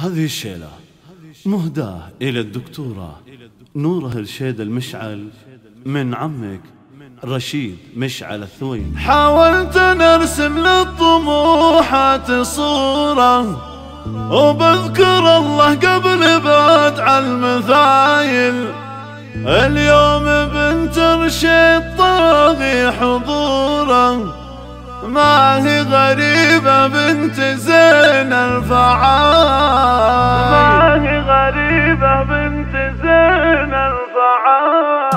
هذه الشيلة مهداة إلى الدكتورة نوره الشيد المشعل من عمك رشيد مشعل الثوين. حاولت نرسم للطموحات صورة وبذكر الله قبل بدع المثايل. اليوم بنت رشيد طاغي حضوره، ما هي غريبة بنت زين الفعايل، ما هي غريبة بنت زين الفعايل.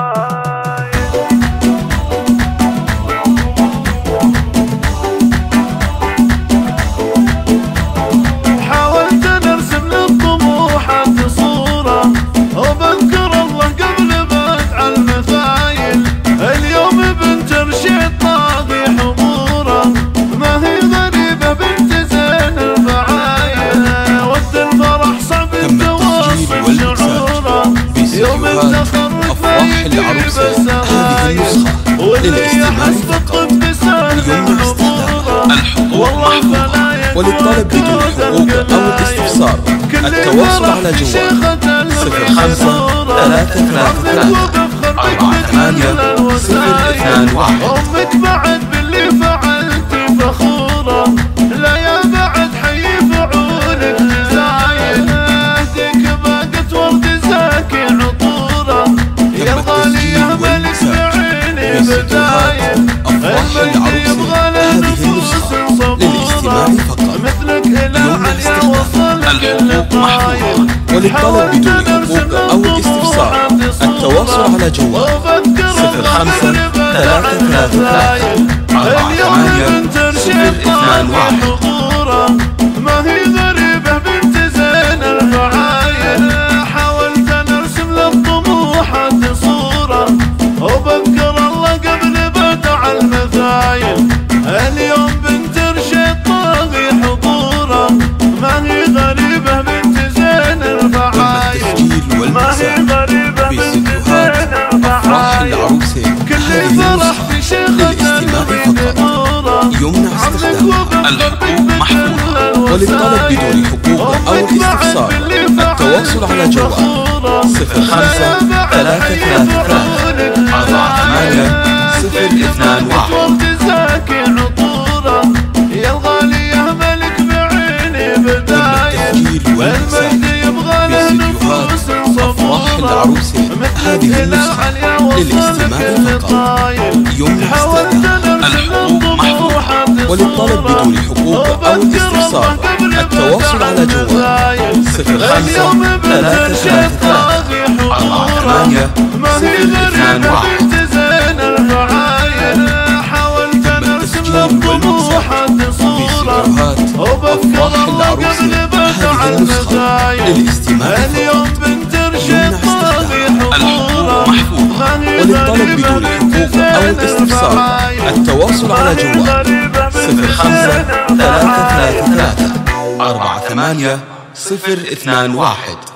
حاولت نرسم للطموحات صورة وبذكر الله قبل بدع المثايل. اليوم بنت رشيد طاغي حضوره، ما هي غريبة بنت زين الفعايل. وقت الفرح صعب التواصل شعوره، يوم التخرج ما يجيب السهايل، واللي يحس بالطب سهل حضوره. والله فلا وللطلب بدون حقوق أو الاستفسار التواصل على جوال 05-333-480-021. أمك بعد باللي فعلتي فخورة، لا يا بعد حي فعولك جزايل. اهديك باقة ورد زاكي عطورة، يا الغالية ملك بعيني بدايل. المجد يبغى له نفوس صبورة، مثلك إلى عليا وصل كل طايل. وللطلب بدون حقوق أو الاستفسار التواصل على جوال 05-333-480-021. حضوره، ما هي غريبة بنت زين الفعايل. حاولت نرسم للطموحات صورة وبذكر الله قبل بدع المثايل. اليوم بنت رشيد طاغي حضوره، ما هي غريبة بنت زين الفعايل، ما هي غريبة بنت زين الفعايل. كل فرح في شيخة النبي نوره، يمنع استخدام الحقوق محفوظة. وللطلب بدون حقوق أو الاستفسار التواصل على جوال 05-333-480-021. زاكي عطوره، يا الغالية ملك بعيني بدايل. المجد يبغى له نفوس صبورة، هذه النسخة للاستماع فقط. يمنع استخدام الحقوق محفوظة. وللطلب بدون حقوق أو الاستفسار التواصل على جوال 05-333-480-021. حاولت نرسم للطموحات صورة وبذكر الله قبل بدع المثايل. اليوم بنت رشيد طاغي حضوره، ما هي وللطلب بدون حقوق أو الاستفسار التواصل على جوال 05-333-480-021.